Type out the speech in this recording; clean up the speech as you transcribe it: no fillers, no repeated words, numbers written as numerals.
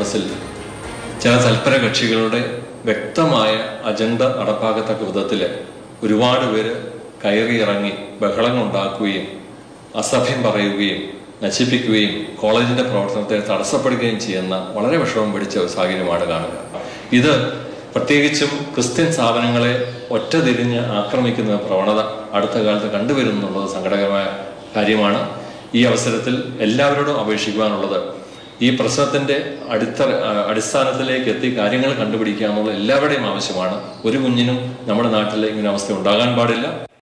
ക്യാമ്പസിൽ ചില തൽപര കക്ഷികളുടെ വ്യക്തമായ അജണ്ട നടപ്പാക്കത്തക്ക വിധത്തിൽ ഒരുപാട് പേര് കയറിയിറങ്ങി ബഹളങ്ങൾ ഉണ്ടാക്കുകയും അസഭ്യം പറയുകയും നശിപ്പിക്കുകയും കോളേജിന്റെ പ്രവർത്തനത്തെ തടസ്സപ്പെടുകയും ചെയ്യുന്ന വളരെ വിഷമം പിടിച്ച ഒരു സാഹചര്യമാണ് കാണുക. ഇത് പ്രത്യേകിച്ചും ക്രിസ്ത്യൻ സ്ഥാപനങ്ങളെ ഒറ്റതിരിഞ്ഞ് ആക്രമിക്കുന്ന പ്രവണത അടുത്ത കാലത്ത് കണ്ടുവരുന്നുള്ളത് സങ്കടകരമായ കാര്യമാണ്. ഈ അവസരത്തിൽ എല്ലാവരോടും അപേക്ഷിക്കുവാനുള്ളത്, ഈ പ്രശ്നത്തിന്റെ അടിസ്ഥാനത്തിലേക്ക് എത്തി കാര്യങ്ങൾ കണ്ടുപിടിക്കുക എന്നുള്ള എല്ലാവരുടെയും ആവശ്യമാണ്. ഒരു കുഞ്ഞിനും നമ്മുടെ നാട്ടിൽ ഇങ്ങനെ അവസ്ഥ ഉണ്ടാകാൻ പാടില്ല.